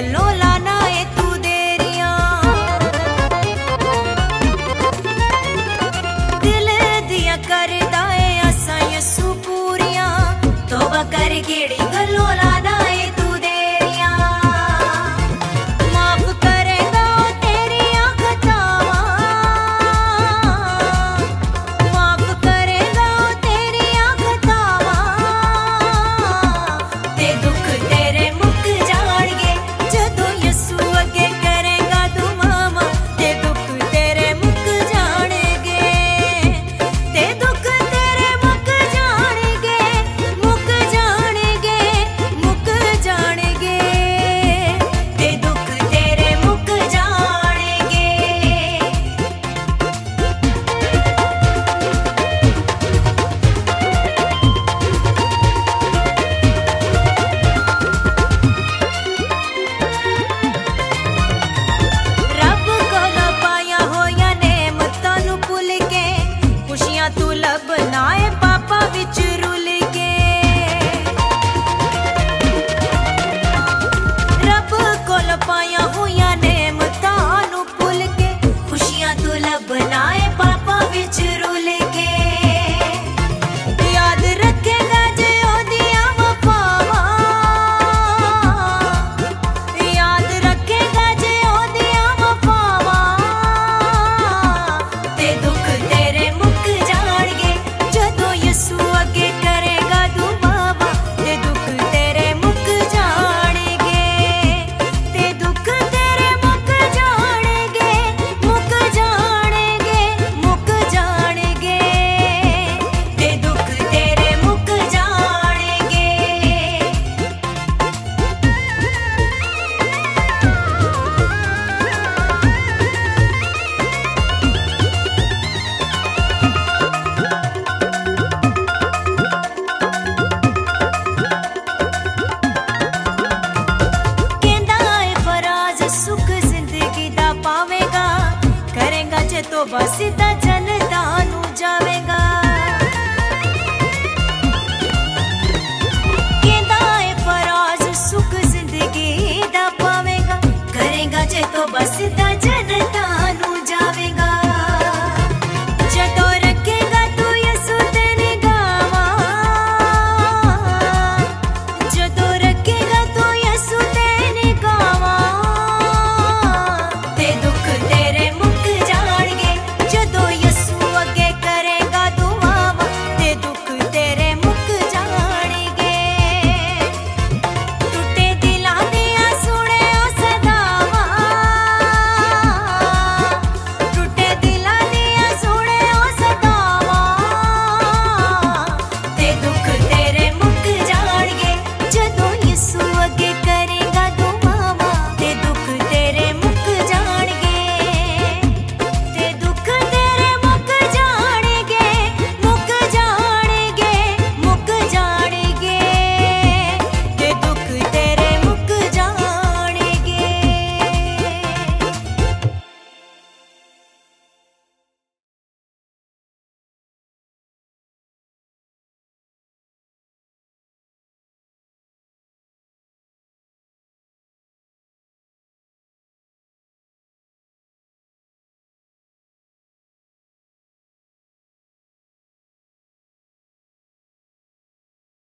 गलों लाना है तू देरिया। दिल दिया करदा है असा यसू पूरिया, तौबा कर केड़ी गलों लाना है तू देरिया। माफ करेगा तेरिया खतावां, माफ करेगा तेरिया खतावां। ते दुख तेरे मुक जाणगे जदों यसू अगे करेगा तू मामा। ते दुख तेरे मुक जाणगे, ते दुख तेरे मुक जाणगे, मुक जाणगे, मुक जाणगे। ते दुख तेरे मुक जाणगे। रब कोलों पाया होया नेमतां नूं भुल के, खुशियां तू लभना है पापा विच रुल के। रब कोलों पाया होया नेमतां नूं भुल के, खुशियां तू लभना है पापा विच रुल के। याद रखेगा जे ओदियां वफावां, याद रखेगा जे ओदियां वफावां। ते दुख तेरे मुक जाणगे जदों यसू अगे करेगा तू बाबा। ते दुख तेरे मुक जाणगे, ते दुख तेरे मुक जाणगे, मुक जाणगे, मुक जाणगे। ते दुख तेरे मुक जाणगे। कहंदा है फराज सुख जिंदगी दा पावेगा, करेगा जे तौबा सीधा जन्नतां नूं जावेगा। कहंदा है फराज सुख जिंदगी दा पावेगा, करेगा जे तौबा